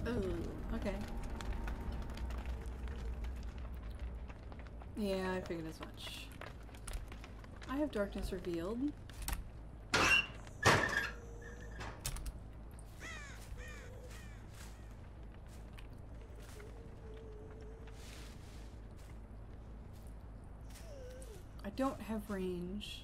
Oh, okay. Yeah, I figured as much. I have darkness revealed. I don't have range.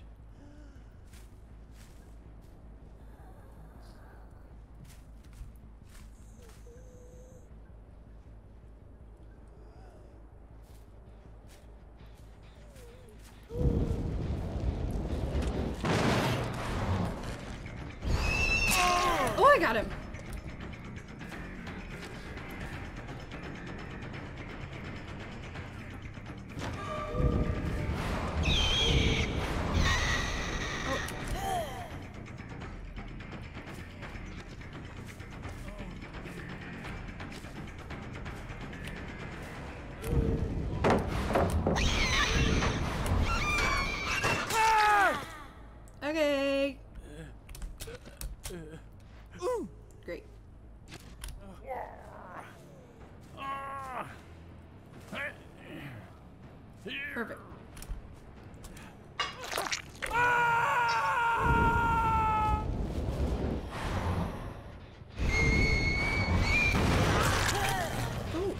Oh, I got him! Okay. Great. Perfect. Ooh.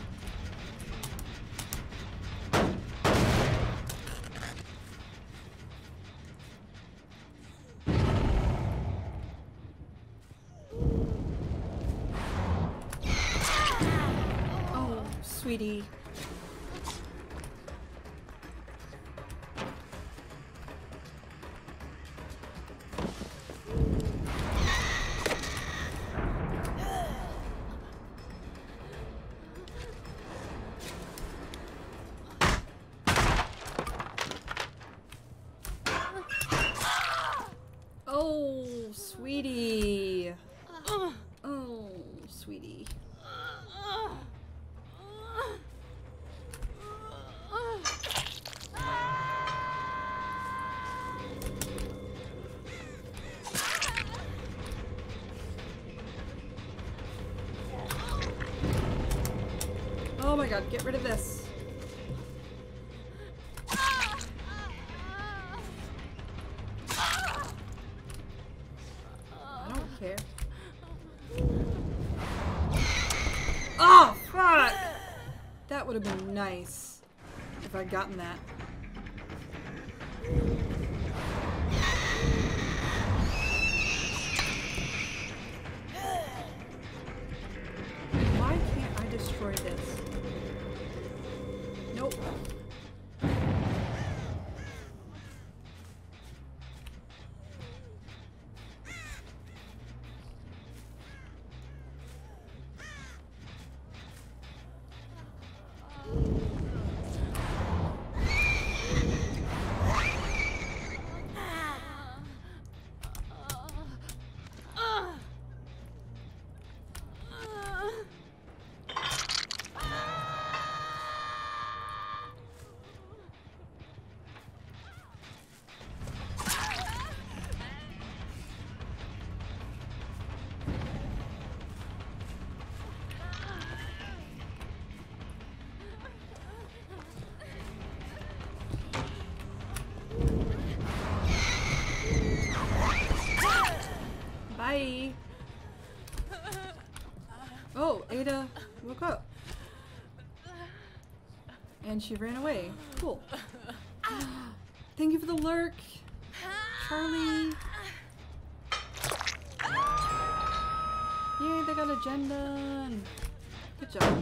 Oh, sweetie. Oh, sweetie. Oh, sweetie. Oh my god, get rid of this. I don't care. Oh, fuck! That would have been nice if I'd gotten that. Why can't I destroy this? Nope. Bye. Oh, Ada woke up. And she ran away. Cool. Thank you for the lurk, Charlie. Yay, they got agenda. Good job.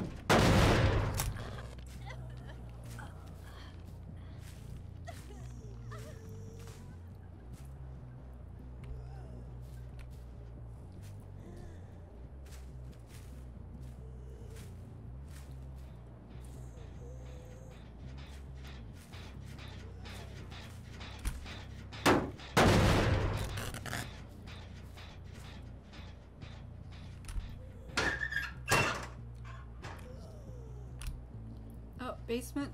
Oh, basement.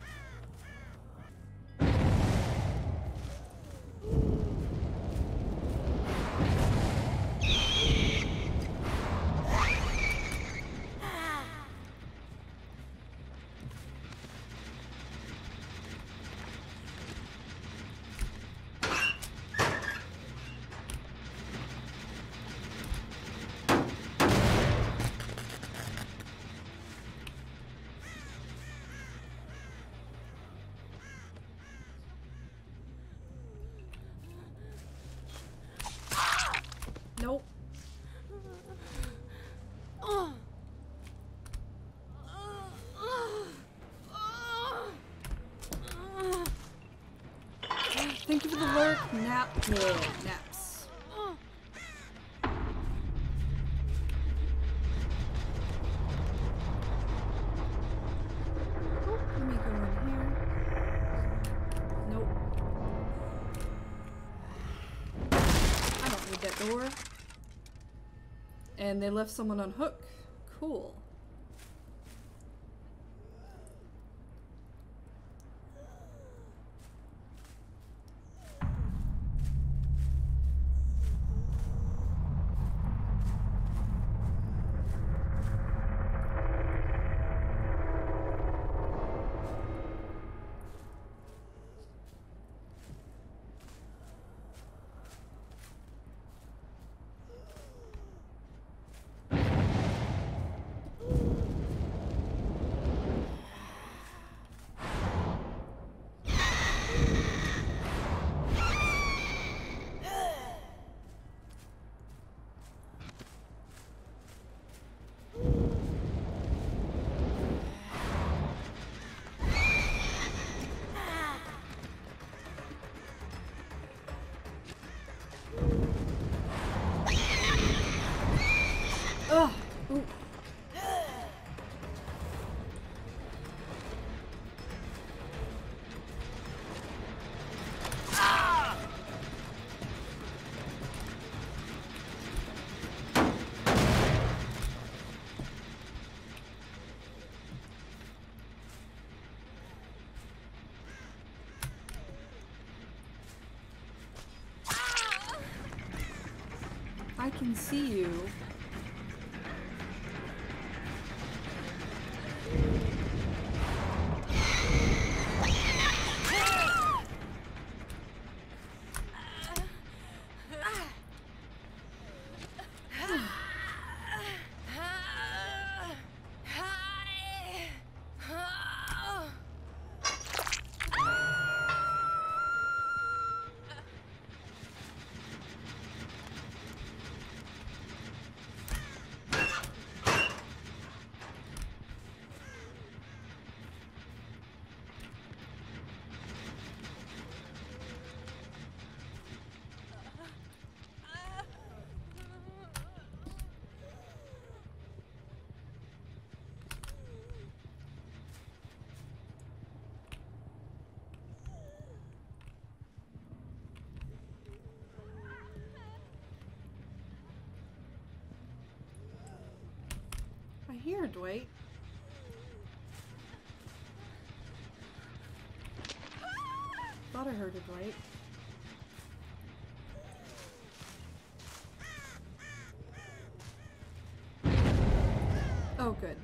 Nope. Thank you for the lurk. Naps. Oh, let me go in here. Nope. I don't need that door. And they left someone on hook. Cool. Ugh. Ooh. I can see you. I hear Dwight. Thought I heard it, Dwight. Oh, good.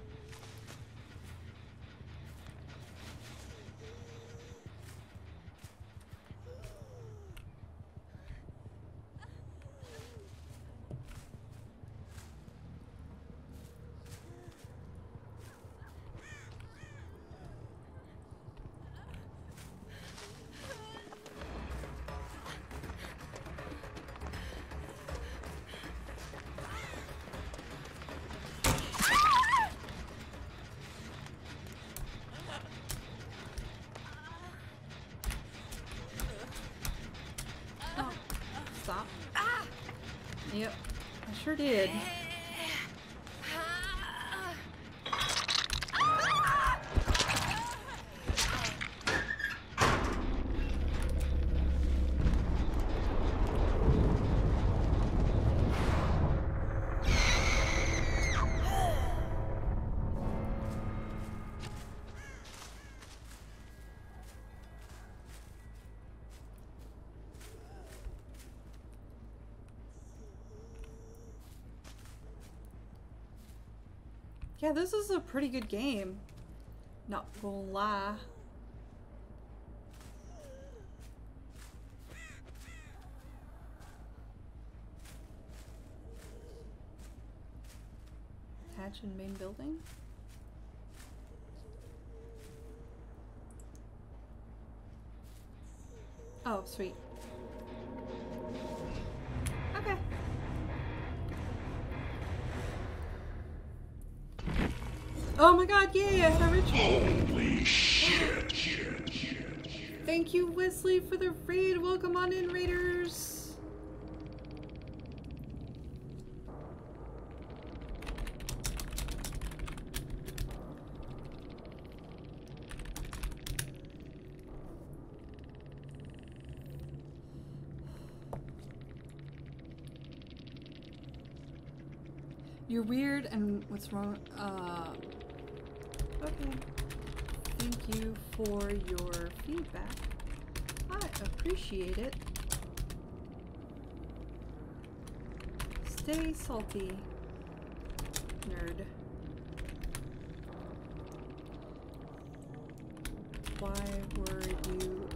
Stop. Yep, I sure did. Yeah, this is a pretty good game. Not gonna lie. Hatch in main building? Oh, sweet. Okay. Oh my god, yay, I had a ritual. Holy shit. Thank you, Wesley, for the raid. Welcome on in, raiders. You're weird, and what's wrong? Okay. Thank you for your feedback. I appreciate it. Stay salty, nerd. Why were you